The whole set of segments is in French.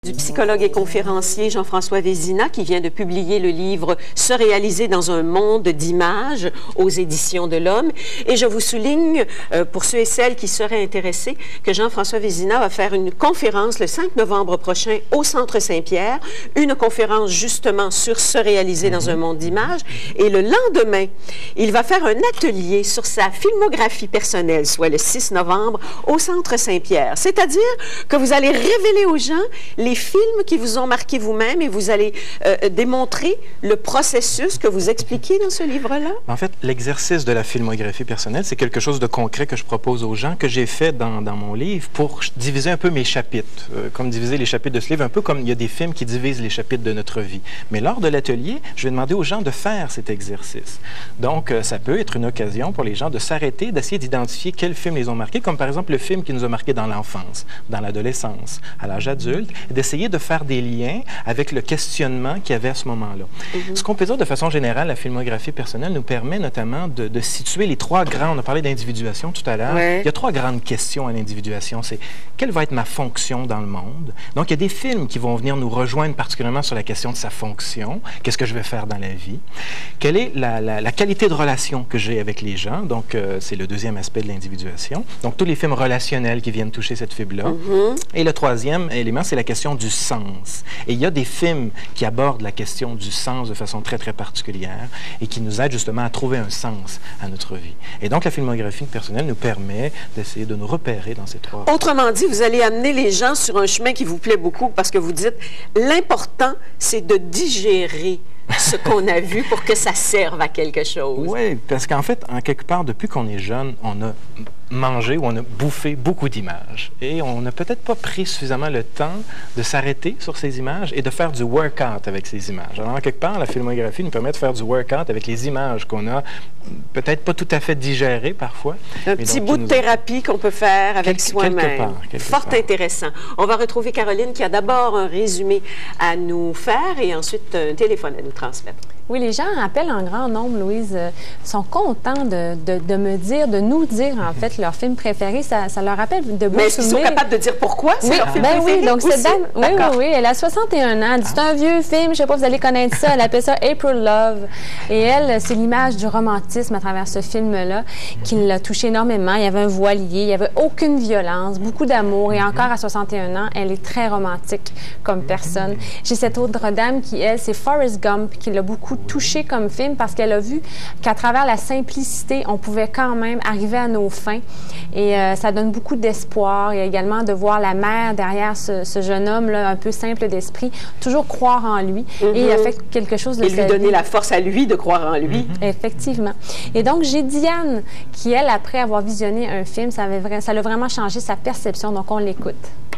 Du psychologue et conférencier Jean-François Vézina qui vient de publier le livre « Se réaliser dans un monde d'images » aux éditions de l'Homme. Et je vous souligne, pour ceux et celles qui seraient intéressés, que Jean-François Vézina va faire une conférence le 5 novembre prochain au Centre Saint-Pierre, une conférence justement sur se réaliser dans un monde d'images. Et le lendemain, il va faire un atelier sur sa filmographie personnelle, soit le 6 novembre, au Centre Saint-Pierre. C'est-à-dire que vous allez révéler aux gens les films qui vous ont marqué vous-même et vous allez démontrer le processus que vous expliquez dans ce livre-là? En fait, l'exercice de la filmographie personnelle, c'est quelque chose de concret que je propose aux gens, que j'ai fait dans mon livre pour diviser un peu mes chapitres, comme diviser les chapitres de ce livre, un peu comme il y a des films qui divisent les chapitres de notre vie. Mais lors de l'atelier, je vais demander aux gens de faire cet exercice. Donc, ça peut être une occasion pour les gens de s'arrêter, d'essayer d'identifier quels films les ont marqués, comme par exemple le film qui nous a marqués dans l'enfance, dans l'adolescence, à l'âge adulte, et d'essayer de faire des liens avec le questionnement qu'il y avait à ce moment-là. Ce qu'on peut dire de façon générale, la filmographie personnelle nous permet notamment de situer les trois grandes, on a parlé d'individuation tout à l'heure, il y a trois grandes questions à l'individuation. C'est quelle va être ma fonction dans le monde? Donc, il y a des films qui vont venir nous rejoindre particulièrement sur la question de sa fonction. Qu'est-ce que je vais faire dans la vie? Quelle est la qualité de relation que j'ai avec les gens? Donc, c'est le deuxième aspect de l'individuation. Donc, tous les films relationnels qui viennent toucher cette fibre-là. Et le troisième élément, c'est la question du sens. Et il y a des films qui abordent la question du sens de façon très, très particulière et qui nous aident justement à trouver un sens à notre vie. Et donc, la filmographie personnelle nous permet d'essayer de nous repérer dans ces trois... Autrement dit, vous allez amener les gens sur un chemin qui vous plaît beaucoup parce que vous dites, l'important, c'est de digérer ce qu'on a vu pour que ça serve à quelque chose. Oui, parce qu'en fait, en quelque part, depuis qu'on est jeune, on a mangé ou on a bouffé beaucoup d'images. Et on n'a peut-être pas pris suffisamment le temps de s'arrêter sur ces images et de faire du workout avec ces images. Alors, en quelque part, la filmographie nous permet de faire du workout avec les images qu'on a peut-être pas tout à fait digérées parfois. Un petit bout de thérapie qu'on peut faire avec soi-même. Fort intéressant. On va retrouver Caroline qui a d'abord un résumé à nous faire et ensuite un téléphone à nous transmettre. Oui, les gens appellent en grand nombre, Louise, sont contents de me dire, de nous dire, en fait, leur film préféré. Ça leur rappelle de beaux souvenirs. Mais est-ce qu'ils sont capables de dire pourquoi c'est leur film préféré? Oui, donc cette dame, oui, elle a 61 ans. C'est un vieux film, je ne sais pas, vous allez connaître ça. Elle appelle ça April Love. Et elle, c'est l'image du romantisme à travers ce film-là qui l'a touché énormément. Il y avait un voilier, il n'y avait aucune violence, beaucoup d'amour. Et encore à 61 ans, elle est très romantique comme personne. J'ai cette autre dame qui, elle, c'est Forrest Gump, qui l'a beaucoup touchée comme film parce qu'elle a vu qu'à travers la simplicité, on pouvait quand même arriver à nos fins. Et ça donne beaucoup d'espoir. Et également de voir la mère derrière ce jeune homme-là, un peu simple d'esprit, toujours croire en lui. Et il a fait quelque chose de... Et lui donner la force à lui de croire en lui. Effectivement. Et donc, j'ai Diane qui, elle, après avoir visionné un film, ça l'a vraiment changé sa perception. Donc, on l'écoute.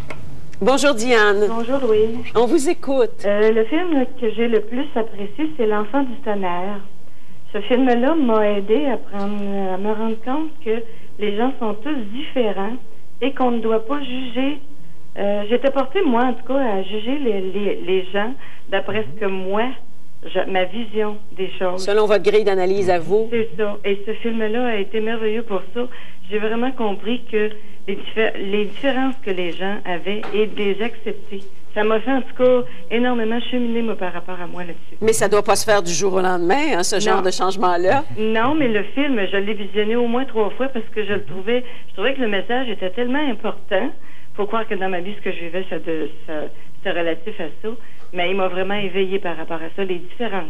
Bonjour Diane. Bonjour Louise. On vous écoute. Le film que j'ai le plus apprécié, c'est L'Enfant du tonnerre. Ce film-là m'a aidé à me rendre compte que les gens sont tous différents et qu'on ne doit pas juger. J'étais portée, moi en tout cas, à juger les gens d'après ce que moi, ma vision des choses. Selon votre grille d'analyse à vous. C'est ça. Et ce film-là a été merveilleux pour ça. J'ai vraiment compris que les différences que les gens avaient et de les accepter. Ça m'a fait, en tout cas, énormément cheminer, moi, par rapport à moi là-dessus. Mais ça ne doit pas se faire du jour au lendemain, hein, ce genre de changement-là. Non, mais le film, je l'ai visionné au moins 3 fois parce que je trouvais que le message était tellement important. Il faut croire que dans ma vie, ce que je vivais, c'était relatif à ça. Mais il m'a vraiment éveillé par rapport à ça, les différences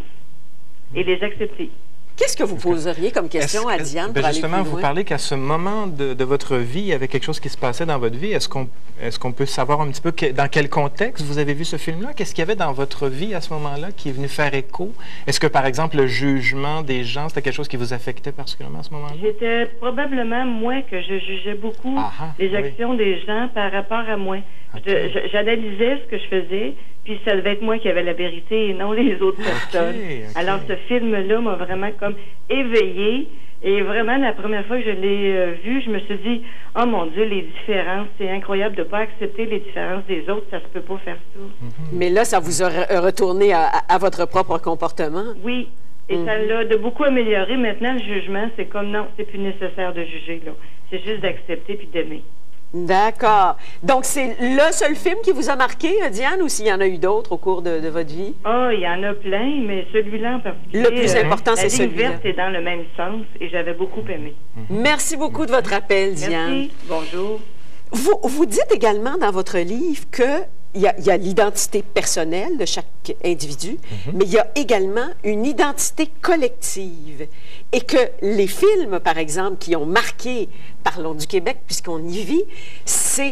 et les accepter. Qu'est-ce que vous poseriez comme question à Diane pour aller plus loin? Justement, vous parlez qu'à ce moment de votre vie, il y avait quelque chose qui se passait dans votre vie. Est-ce qu'on peut savoir un petit peu dans quel contexte vous avez vu ce film-là? Qu'est-ce qu'il y avait dans votre vie à ce moment-là qui est venu faire écho? Est-ce que, par exemple, le jugement des gens, c'était quelque chose qui vous affectait particulièrement à ce moment-là? C'était probablement moi que je jugeais beaucoup les actions des gens par rapport à moi. J'analysais ce que je faisais, puis ça devait être moi qui avais la vérité et non les autres personnes. Alors, ce film-là m'a vraiment comme éveillée. Et vraiment, la première fois que je l'ai vu, je me suis dit, oh mon Dieu, les différences, c'est incroyable de ne pas accepter les différences des autres, ça se peut pas faire ça. Mais là, ça vous a retourné à votre propre comportement? Oui. Et ça l'a de beaucoup amélioré. Maintenant, le jugement, c'est comme non, c'est plus nécessaire de juger, là. C'est juste d'accepter puis d'aimer. D'accord. Donc, c'est le seul film qui vous a marqué, Diane, ou s'il y en a eu d'autres au cours de votre vie? Ah, il y en a plein, mais celui-là en particulier... Le plus important, c'est celui-là. La ligne verte est dans le même sens et j'avais beaucoup aimé. Merci beaucoup de votre appel, Diane. Merci. Bonjour. Vous dites également dans votre livre que il y a l'identité personnelle de chaque individu, mais il y a également une identité collective. Et que les films, par exemple, qui ont marqué, parlons du Québec, puisqu'on y vit, ce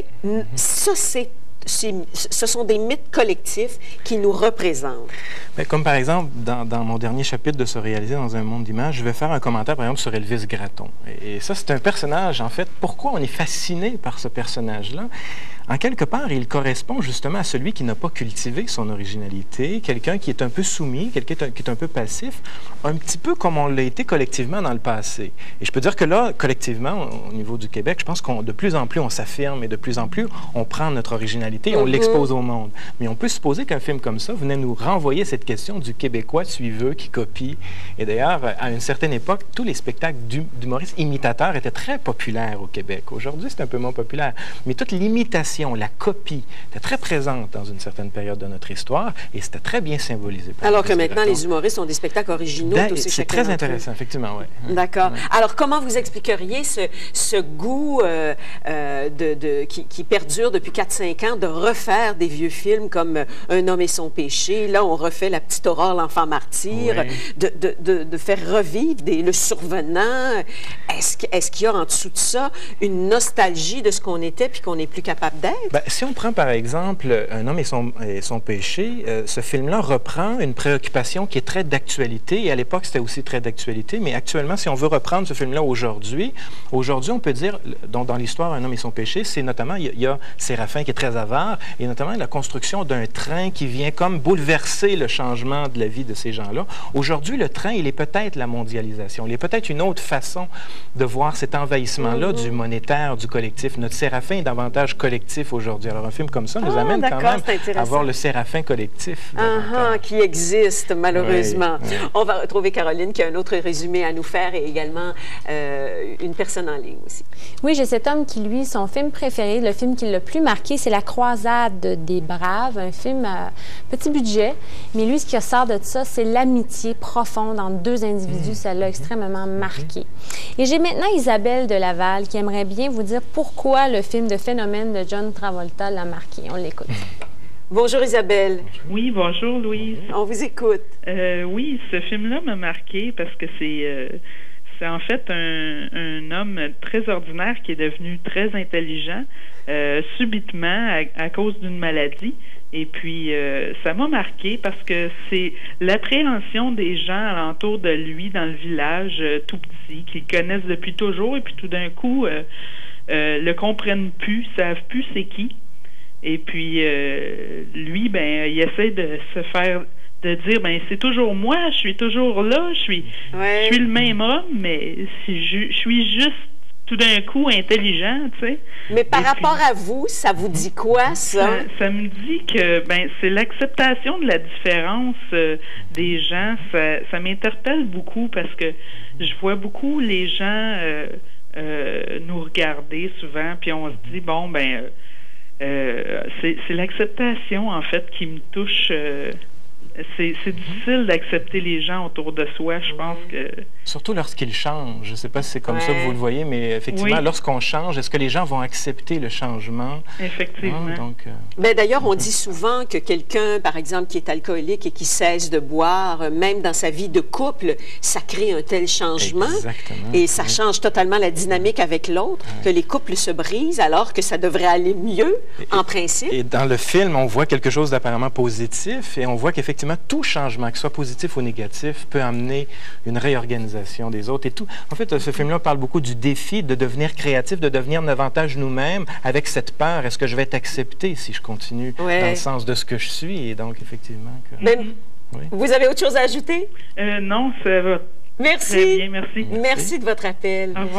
sont des mythes collectifs qui nous représentent. Bien, comme par exemple, dans mon dernier chapitre de Se réaliser dans un monde d'images, je vais faire un commentaire, par exemple, sur Elvis Gratton. Et ça, c'est un personnage, en fait. Pourquoi on est fasciné par ce personnage-là? En quelque part, il correspond justement à celui qui n'a pas cultivé son originalité, quelqu'un qui est un peu soumis, quelqu'un qui est un peu passif, un petit peu comme on l'a été collectivement dans le passé. Et je peux dire que là, collectivement, au niveau du Québec, je pense qu'on de plus en plus on s'affirme et de plus en plus on prend notre originalité et on l'expose au monde. Mais on peut supposer qu'un film comme ça venait nous renvoyer cette question du Québécois suiveux qui copie. Et d'ailleurs, à une certaine époque, tous les spectacles d'humoristes imitateurs étaient très populaires au Québec. Aujourd'hui, c'est un peu moins populaire. Mais toute l'imitation, la copie, était très présente dans une certaine période de notre histoire et c'était très bien symbolisé. Alors que maintenant, les humoristes ont des spectacles originaux. C'est très intéressant, effectivement, oui. D'accord. Alors, comment vous expliqueriez ce goût qui perdure depuis 4-5 ans de refaire des vieux films comme Un homme et son péché? Là, on refait La petite Aurore, l'enfant martyr, de faire revivre le survenant. Est-ce qu'il y a en dessous de ça une nostalgie de ce qu'on était puis qu'on n'est plus capable d'être? Bien, si on prend par exemple Un homme et son péché, ce film-là reprend une préoccupation qui est très d'actualité, et à l'époque c'était aussi très d'actualité, mais actuellement, si on veut reprendre ce film-là aujourd'hui, on peut dire, dans l'histoire Un homme et son péché, c'est notamment, il y a Séraphin qui est très avare, et notamment la construction d'un train qui vient comme bouleverser le changement de la vie de ces gens-là. Aujourd'hui, le train, il est peut-être la mondialisation, il est peut-être une autre façon de voir cet envahissement-là du monétaire, du collectif. Notre Séraphin est davantage collectif aujourd'hui. Alors, un film comme ça nous amène quand même à voir le Séraphin collectif. Qui existe, malheureusement. Oui. On va retrouver Caroline qui a un autre résumé à nous faire et également une personne en ligne aussi. Oui, j'ai cet homme qui, lui, son film préféré, le film qui l'a plus marqué, c'est La croisade des braves, un film à petit budget. Mais lui, ce qui ressort de ça, c'est l'amitié profonde entre deux individus. Ça l'a extrêmement marqué. Et j'ai maintenant Isabelle de Laval qui aimerait bien vous dire pourquoi le film de Phénomène de John Travolta l'a marqué. On l'écoute. Bonjour Isabelle. Oui, bonjour Louise. On vous écoute. Oui, ce film-là m'a marqué parce que c'est en fait un homme très ordinaire qui est devenu très intelligent subitement à cause d'une maladie. Et puis, ça m'a marqué parce que c'est l'appréhension des gens alentour de lui dans le village tout petit, qu'ils connaissent depuis toujours et puis tout d'un coup le comprennent plus, savent plus c'est qui. Et puis, lui, ben, il essaie de se faire, de dire, ben, c'est toujours moi, je suis toujours là, je suis le même homme, mais si je suis juste tout d'un coup intelligent, tu sais. Mais par rapport à vous, ça vous dit quoi, ça? Ça me dit que, ben, c'est l'acceptation de la différence des gens. Ça m'interpelle beaucoup parce que je vois beaucoup les gens nous regarder souvent, puis on se dit, bon, ben, c'est l'acceptation, en fait, qui me touche. C'est difficile d'accepter les gens autour de soi, je pense que... Surtout lorsqu'ils changent. Je ne sais pas si c'est comme ça que vous le voyez, mais effectivement, lorsqu'on change, est-ce que les gens vont accepter le changement? Effectivement. Ben, d'ailleurs, on dit souvent que quelqu'un, par exemple, qui est alcoolique et qui cesse de boire, même dans sa vie de couple, ça crée un tel changement. Exactement. Et ça change totalement la dynamique avec l'autre, que les couples se brisent alors que ça devrait aller mieux, en principe. Et dans le film, on voit quelque chose d'apparemment positif et on voit qu'effectivement, tout changement, que ce soit positif ou négatif, peut amener une réorganisation des autres et tout. En fait, ce film-là parle beaucoup du défi de devenir créatif, de devenir davantage nous-mêmes avec cette peur. Est-ce que je vais être accepté si je continue dans le sens de ce que je suis? Et donc, effectivement... Vous avez autre chose à ajouter? Non, ça va. Merci. Très bien, merci. Merci de votre appel. Au revoir.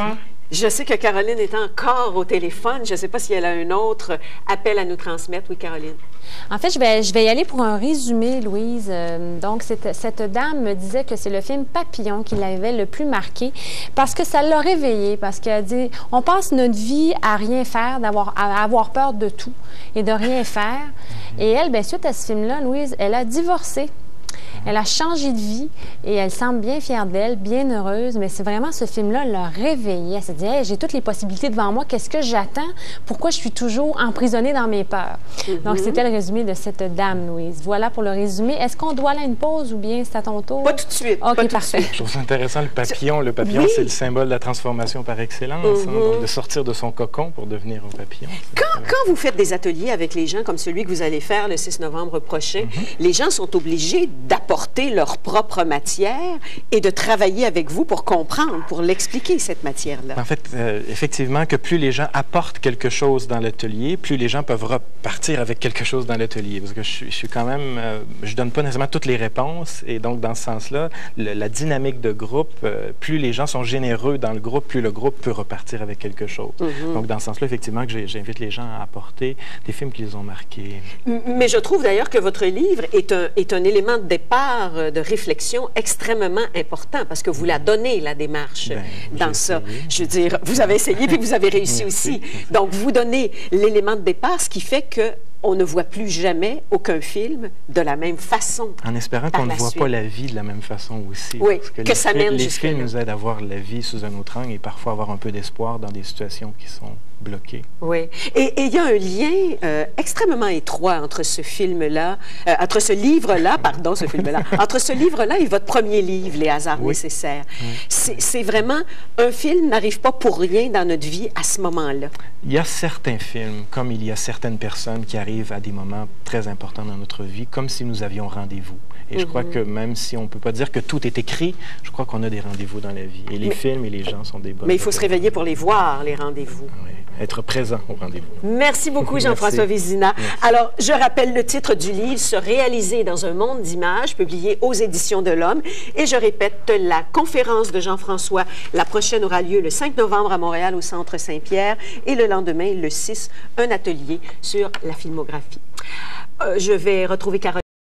Je sais que Caroline est encore au téléphone. Je ne sais pas si elle a un autre appel à nous transmettre. Oui, Caroline. En fait, je vais y aller pour un résumé, Louise. Donc, cette dame me disait que c'est le film Papillon qui l'avait le plus marqué parce que ça l'a réveillée, parce qu'elle a dit, on passe notre vie à rien faire, à avoir peur de tout et de rien faire. Et elle, bien, suite à ce film-là, Louise, elle a divorcé. Elle a changé de vie et elle semble bien fière d'elle, bien heureuse, mais c'est vraiment ce film-là l'a réveillée. Elle s'est dit, hey, j'ai toutes les possibilités devant moi, qu'est-ce que j'attends? Pourquoi je suis toujours emprisonnée dans mes peurs? Donc, c'était le résumé de cette dame, Louise. Voilà pour le résumé. Est-ce qu'on doit aller à une pause ou bien c'est à ton tour? Pas tout de suite. OK, parfait. Je trouve ça intéressant, le papillon. Le papillon, c'est le symbole de la transformation par excellence. Donc, de sortir de son cocon pour devenir un papillon. Quand vous faites des ateliers avec les gens comme celui que vous allez faire le 6 novembre prochain, les gens sont obligés d'apporter leur propre matière et de travailler avec vous pour comprendre, pour l'expliquer, cette matière-là. En fait, effectivement, que plus les gens apportent quelque chose dans l'atelier, plus les gens peuvent repartir avec quelque chose dans l'atelier. Parce que je suis quand même... je donne pas nécessairement toutes les réponses. Et donc, dans ce sens-là, la dynamique de groupe, plus les gens sont généreux dans le groupe, plus le groupe peut repartir avec quelque chose. Donc, dans ce sens-là, effectivement, que j'invite les gens à apporter des films qui les ont marqués. Mais je trouve d'ailleurs que votre livre est un élément de départ de réflexion extrêmement important parce que vous la donnez, la démarche, dans ça. Je veux dire, vous avez essayé puis vous avez réussi aussi. Donc, vous donnez l'élément de départ, ce qui fait que on ne voit plus jamais aucun film de la même façon. En espérant qu'on ne voit pas la vie de la même façon aussi. Oui, parce que ça mène les jusque-là. films nous aident à voir la vie sous un autre angle et parfois avoir un peu d'espoir dans des situations qui sont bloquées. Oui. Et il y a un lien extrêmement étroit entre ce film-là, entre ce livre-là, pardon, ce film-là, entre ce livre-là et votre premier livre, Les hasards nécessaires. C'est vraiment, un film n'arrive pas pour rien dans notre vie à ce moment-là. Il y a certains films, comme il y a certaines personnes qui arrivent à des moments très importants dans notre vie, comme si nous avions rendez-vous. Et je crois que même si on ne peut pas dire que tout est écrit, je crois qu'on a des rendez-vous dans la vie. Et les films et les gens sont des bonnes... Mais il faut se réveiller pour les voir, les rendez-vous. Oui, être présent au rendez-vous. Merci beaucoup, Jean-François Vézina. Alors, je rappelle le titre du livre, « Se réaliser dans un monde d'images », publié aux Éditions de l'Homme. Et je répète, la conférence de Jean-François, la prochaine aura lieu le 5 novembre à Montréal, au Centre Saint-Pierre, et le lendemain, le 6, un atelier sur la filmographie. Je vais retrouver Caroline.